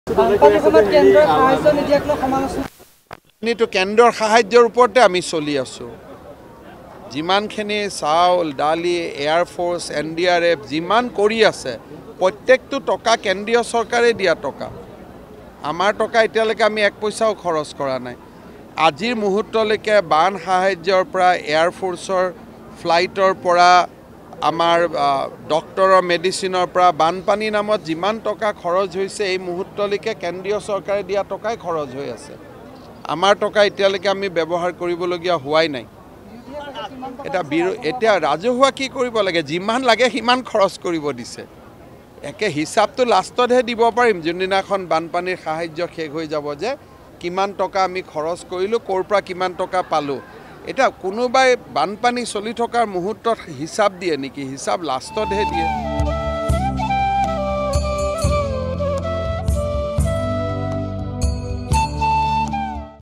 কেন্দ্ৰৰ সাহায্যৰ ওপৰতে আমি চলি আছোঁ যিমানখিনি চাউল দালি এয়াৰফ'ৰ্চ NDRF যিমান কৰি আছে প্ৰত্যেকটো টকা কেন্দ্ৰীয় চৰকাৰে দিয়া টকা আমাৰ টকা এতিয়ালৈকে আমি এক পইচাও খৰচ কৰা নাই আজিৰ মুহূৰ্তলৈকে বান সাহায্যৰ পৰা এয়াৰফ'ৰ্চৰ ফ্লাইটৰ পৰা আমাৰ ডক্টৰৰ মেডিচিনৰ পৰা বানপানী নামত যিমান টকা খৰচ হৈছে এই মুহূৰ্তলৈকে কেন্দ্ৰীয় চৰকাৰে দিয়া টকাই খৰচ হৈ আছে আমাৰ টকা এতিয়ালৈকে আমি ব্যৱহাৰ কৰিবলগীয়া হোৱাই নাই এতিয়া ৰাজহুৱা কি কৰিব লাগে যিমান লাগে সিমান খৰচ কৰিব দিছে একে হিচাপটো লাষ্টতহে দিব পাৰিম যোনদিনাখন বানপানীৰ সাহায্য শেষ হৈ যাব যে কিমান টকা আমি খৰচ কৰিলোঁ ক'ৰ পৰা কিমান টকা পালোঁ এটা কোনোবাই বানপানী চলি থকাৰ মুহূৰ্তত হিচাপ দিয়ে নেকি হিচাপ লাষ্টতহে দিয়ে